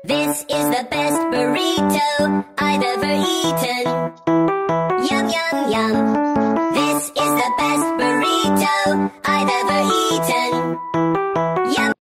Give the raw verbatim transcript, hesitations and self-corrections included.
This is the best burrito I've ever eaten. Yum, yum, yum. This is the best burrito I've ever